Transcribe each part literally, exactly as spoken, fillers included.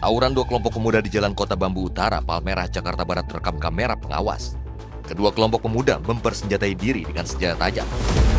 Tawuran dua kelompok pemuda di Jalan Kota Bambu Utara, Palmerah, Jakarta Barat terekam kamera pengawas. Kedua kelompok pemuda mempersenjatai diri dengan senjata tajam.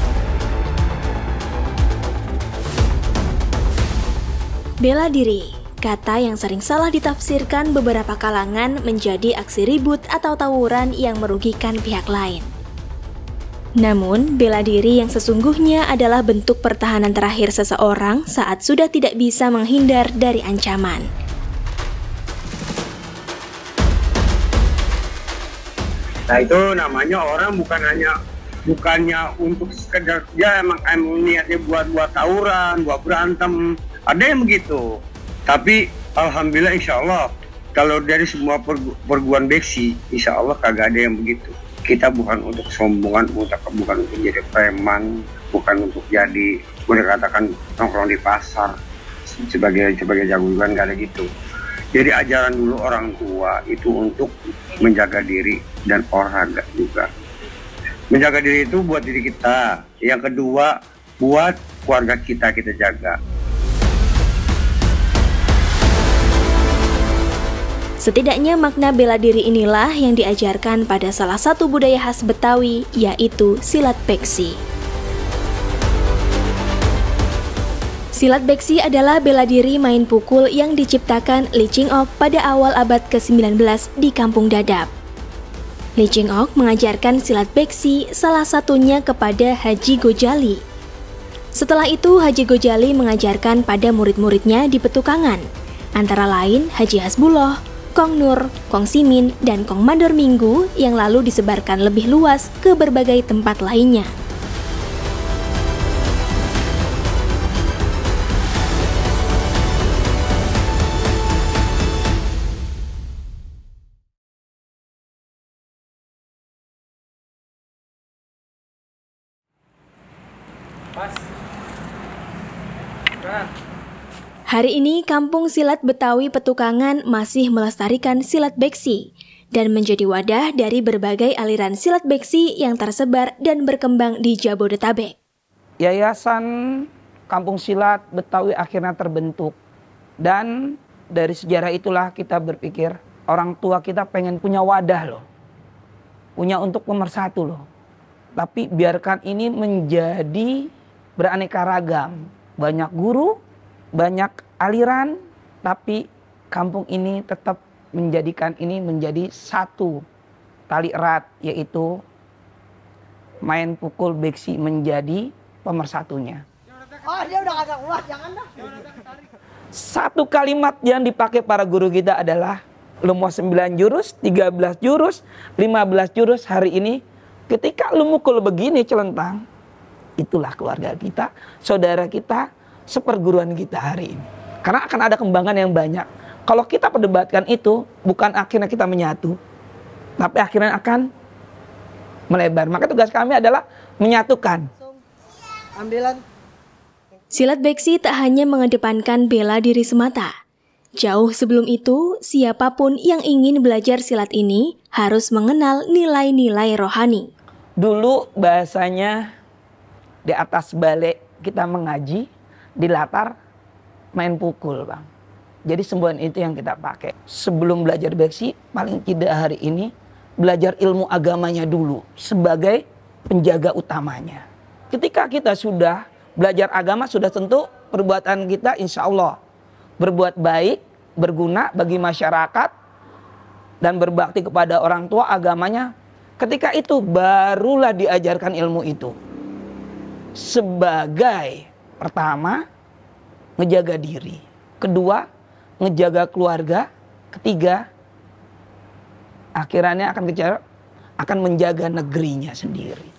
Bela diri, kata yang sering salah ditafsirkan beberapa kalangan menjadi aksi ribut atau tawuran yang merugikan pihak lain. Namun, bela diri yang sesungguhnya adalah bentuk pertahanan terakhir seseorang saat sudah tidak bisa menghindar dari ancaman. Nah itu namanya orang bukan hanya bukannya untuk sekedar dia emang, emang niatnya buat buat tawuran, buat berantem, ada yang begitu. Tapi alhamdulillah insya Allah kalau dari semua perguruan beksi, insya Allah kagak ada yang begitu. Kita bukan untuk sombongan, bukan untuk jadi preman, bukan untuk jadi, boleh katakan nongkrong di pasar sebagai sebagai jagoan, nggak ada gitu. Jadi ajaran dulu orang tua itu untuk menjaga diri dan olahraga juga. Menjaga diri itu buat diri kita. Yang kedua, buat keluarga kita kita jaga. Setidaknya makna bela diri inilah yang diajarkan pada salah satu budaya khas Betawi, yaitu silat beksi. Silat beksi adalah bela diri main pukul yang diciptakan Lee Ching-ok pada awal abad ke sembilan belas di Kampung Dadap. Lee Ching-ok mengajarkan silat beksi salah satunya kepada Haji Gojali. Setelah itu, Haji Gojali mengajarkan pada murid-muridnya di Petukangan, antara lain Haji Hasbuloh, Kong Nur, Kong Simin, dan Kong Mandor Minggu yang lalu disebarkan lebih luas ke berbagai tempat lainnya. Hari ini, Kampung Silat Betawi Petukangan masih melestarikan silat beksi dan menjadi wadah dari berbagai aliran silat beksi yang tersebar dan berkembang di Jabodetabek. Yayasan Kampung Silat Betawi akhirnya terbentuk, dan dari sejarah itulah kita berpikir orang tua kita pengen punya wadah loh, punya untuk pemersatu loh. Tapi biarkan ini menjadi beraneka ragam, banyak guru, banyak aliran, tapi kampung ini tetap menjadikan ini menjadi satu tali erat, yaitu main pukul beksi menjadi pemersatunya. Oh, dia udah kagak kuat, jangan dah. Satu kalimat yang dipakai para guru kita adalah lu mau sembilan jurus, tiga belas jurus, lima belas jurus hari ini. Ketika lu mukul begini celentang, itulah keluarga kita, saudara kita, seperguruan kita hari ini. Karena akan ada kembangan yang banyak. Kalau kita perdebatkan itu, bukan akhirnya kita menyatu, tapi akhirnya akan melebar. Maka tugas kami adalah menyatukan. Ambilan. Silat beksi tak hanya mengedepankan bela diri semata. Jauh sebelum itu, siapapun yang ingin belajar silat ini harus mengenal nilai-nilai rohani. Dulu bahasanya di atas balik kita mengaji, di latar main pukul, Bang. Jadi semboyan itu yang kita pakai. Sebelum belajar beksi, paling tidak hari ini belajar ilmu agamanya dulu sebagai penjaga utamanya. Ketika kita sudah belajar agama, sudah tentu perbuatan kita insya Allah berbuat baik, berguna bagi masyarakat, dan berbakti kepada orang tua agamanya. Ketika itu barulah diajarkan ilmu itu. Sebagai pertama, ngejaga diri. Kedua, ngejaga keluarga. Ketiga, akhirnya akan kejar, akan menjaga negerinya sendiri.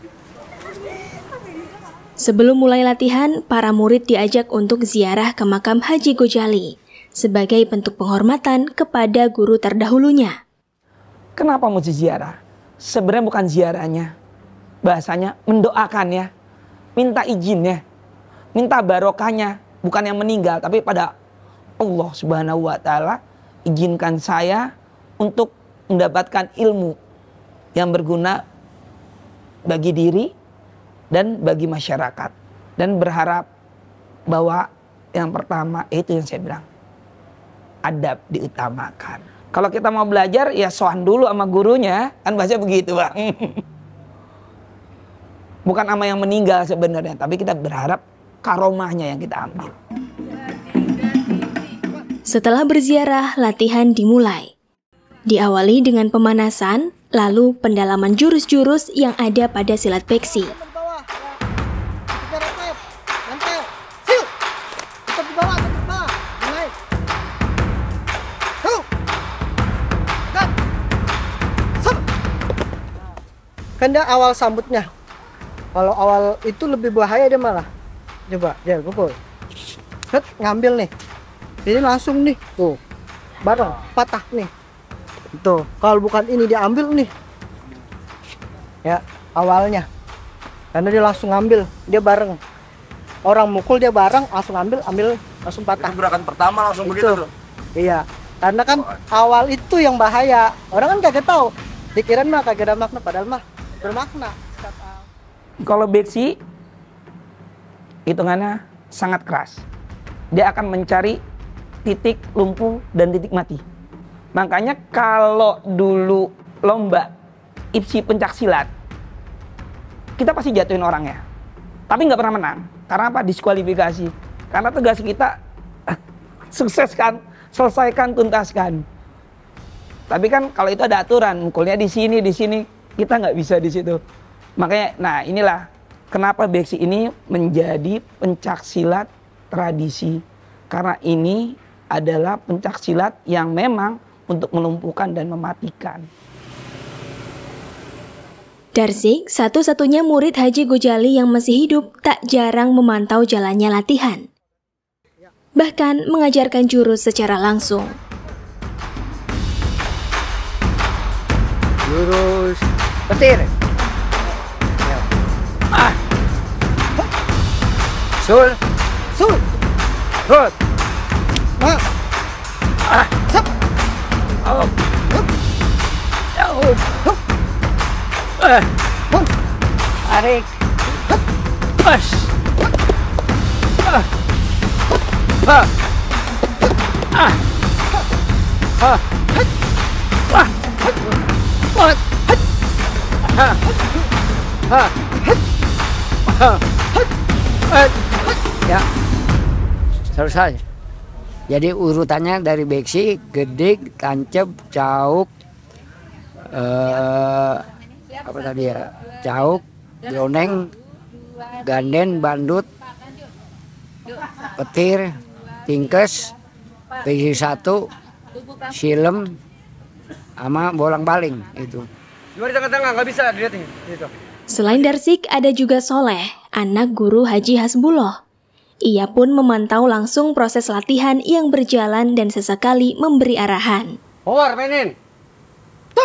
Sebelum mulai latihan, para murid diajak untuk ziarah ke makam Haji Gojali sebagai bentuk penghormatan kepada guru terdahulunya. Kenapa mesti ziarah? Sebenarnya bukan ziarahnya, bahasanya mendoakan ya, minta izinnya, minta barokahnya, bukan yang meninggal, tapi pada Allah Subhanahu wa Ta'ala, izinkan saya untuk mendapatkan ilmu yang berguna bagi diri dan bagi masyarakat, dan berharap bahwa yang pertama itu yang saya bilang, adab diutamakan. Kalau kita mau belajar ya sowan dulu sama gurunya, kan bahasa begitu Bang. Bukan sama yang meninggal sebenarnya, tapi kita berharap karomahnya yang kita ambil. Setelah berziarah, latihan dimulai. Diawali dengan pemanasan, lalu pendalaman jurus-jurus yang ada pada silat beksi. Kan dia awal sambutnya. Kalau awal itu lebih bahaya dia malah. Coba, dia pukul. Set, ngambil nih. Jadi langsung nih, tuh. Bareng, patah nih. Tuh, kalau bukan ini dia ambil nih. Ya, awalnya. Karena dia langsung ngambil, dia bareng. Orang mukul dia bareng, langsung ambil, ambil langsung patah. Itu gerakan pertama langsung Itu. begitu tuh. Iya, karena kan awal itu yang bahaya. Orang kan kagak tahu. Pikiran mah kagak ada makna, padahal mah bermakna. Kalau beksi hitungannya sangat keras. Dia akan mencari titik lumpuh dan titik mati. Makanya kalau dulu lomba I P S I pencak silat, kita pasti jatuhin orangnya. Tapi nggak pernah menang. Karena apa? Diskualifikasi. Karena tugas kita sukseskan, selesaikan, tuntaskan. Tapi kan kalau itu ada aturan, mukulnya di sini, di sini, kita nggak bisa di situ. Makanya, nah inilah kenapa beksi ini menjadi pencak silat tradisi. Karena ini adalah pencak silat yang memang untuk melumpuhkan dan mematikan. Darsik, satu-satunya murid Haji Gojali yang masih hidup, tak jarang memantau jalannya latihan. Bahkan mengajarkan jurus secara langsung. Jurus petir. Ah. Sul. Sul. Sul. Nah. Ah. Sep. Oh. Hup. Jauh. Hup. Eh. Hup. Tarik. Hup. Pas. Ah. Ah. Ah. Ah. Wah. Wah. Ah. Ah. Ah. Ya, selesai. Jadi urutannya dari beksi, gedik, tancep, cauk, eh, apa tadi ya, cauk, geloneng, ganden, bandut, petir, tingkes, beksi satu, silem, sama bolang-baling itu. Cuma di tengah-tengah nggak bisa dilihat nih. Gitu. Selain Darsik, ada juga Soleh, anak guru Haji Hasbullah. Ia pun memantau langsung proses latihan yang berjalan dan sesekali memberi arahan. Power mainin. Tuk.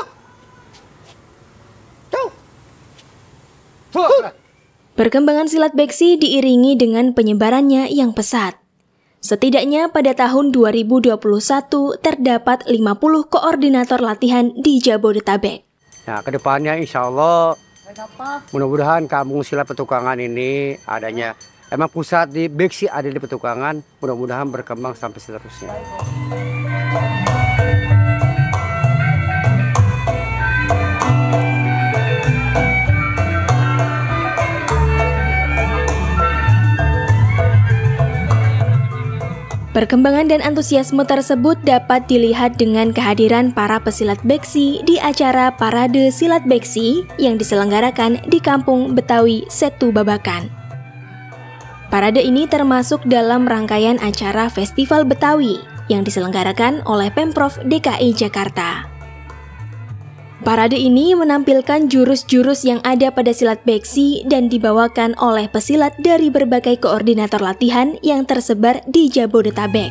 Tuk. Tuk. Perkembangan silat beksi diiringi dengan penyebarannya yang pesat. Setidaknya pada tahun dua ribu dua puluh satu terdapat lima puluh koordinator latihan di Jabodetabek. Nah, kedepannya insya Allah mudah-mudahan kampung silat Petukangan ini adanya, emang pusat di beksi ada di Petukangan, mudah-mudahan berkembang sampai seterusnya. Perkembangan dan antusiasme tersebut dapat dilihat dengan kehadiran para pesilat beksi di acara Parade Silat Beksi yang diselenggarakan di Kampung Betawi, Setu Babakan. Parade ini termasuk dalam rangkaian acara Festival Betawi yang diselenggarakan oleh Pemprov D K I Jakarta. Parade ini menampilkan jurus-jurus yang ada pada silat beksi dan dibawakan oleh pesilat dari berbagai koordinator latihan yang tersebar di Jabodetabek.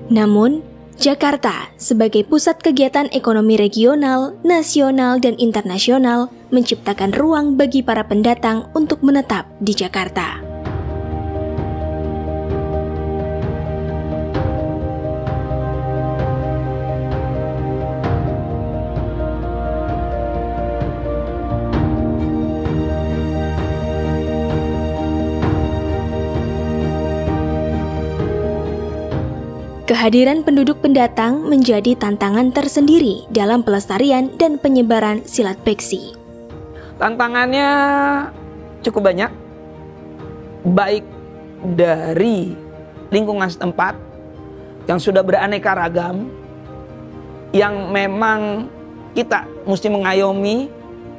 Namun, Jakarta sebagai pusat kegiatan ekonomi regional, nasional, dan internasional menciptakan ruang bagi para pendatang untuk menetap di Jakarta. Kehadiran penduduk pendatang menjadi tantangan tersendiri dalam pelestarian dan penyebaran silat beksi. Tantangannya cukup banyak, baik dari lingkungan setempat yang sudah beraneka ragam, yang memang kita mesti mengayomi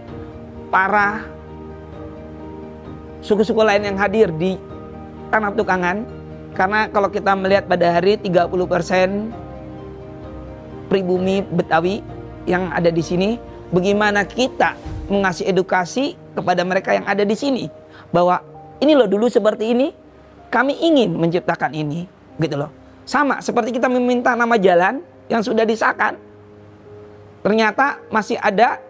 para suku-suku lain yang hadir di Tanah Petukangan. Karena kalau kita melihat pada hari tiga puluh persen pribumi Betawi yang ada di sini, bagaimana kita mengasih edukasi kepada mereka yang ada di sini bahwa ini loh dulu seperti ini, kami ingin menciptakan ini, gitu loh. Sama seperti kita meminta nama jalan yang sudah disahkan, ternyata masih ada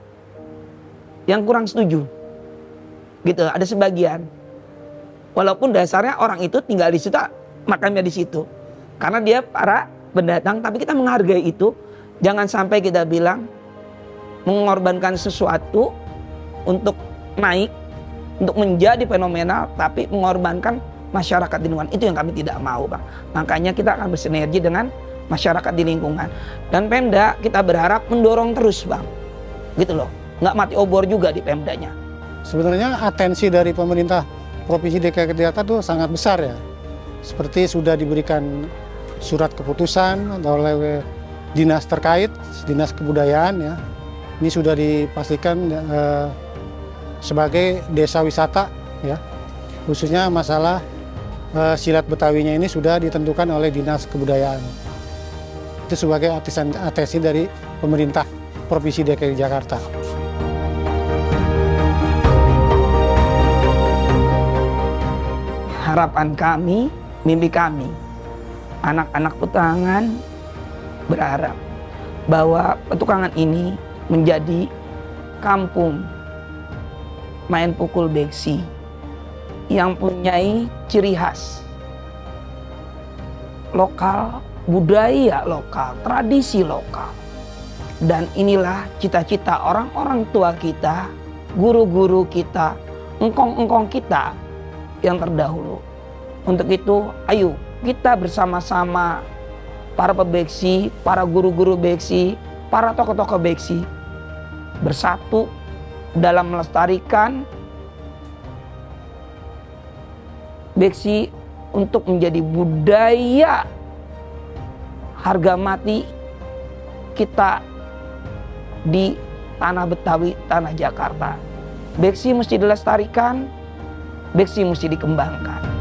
yang kurang setuju, gitu. Ada sebagian. Walaupun dasarnya orang itu tinggal di situ, makamnya di situ. Karena dia para pendatang, tapi kita menghargai itu. Jangan sampai kita bilang mengorbankan sesuatu untuk naik, untuk menjadi fenomenal, tapi mengorbankan masyarakat di lingkungan. Itu yang kami tidak mau, Bang. Makanya kita akan bersinergi dengan masyarakat di lingkungan. Dan Pemda kita berharap mendorong terus, Bang. Gitu loh. Nggak mati obor juga di Pemdanya. Sebenarnya atensi dari pemerintah Provinsi D K I Jakarta itu sangat besar ya. Seperti sudah diberikan surat keputusan oleh dinas terkait, dinas kebudayaan ya. Ini sudah dipastikan eh, sebagai desa wisata ya. Khususnya masalah eh, silat Betawinya ini sudah ditentukan oleh dinas kebudayaan. Itu sebagai atensi dari pemerintah Provinsi D K I Jakarta. Harapan kami, mimpi kami, anak-anak Petukangan berharap bahwa Petukangan ini menjadi kampung main pukul beksi yang mempunyai ciri khas lokal, budaya lokal, tradisi lokal. Dan inilah cita-cita orang-orang tua kita, guru-guru kita, engkong-engkong kita yang terdahulu. Untuk itu, ayo kita bersama-sama para pebeksi, para guru-guru beksi, para tokoh-tokoh beksi bersatu dalam melestarikan beksi untuk menjadi budaya harga mati kita di tanah Betawi, tanah Jakarta. Beksi mesti dilestarikan, beksi mesti dikembangkan.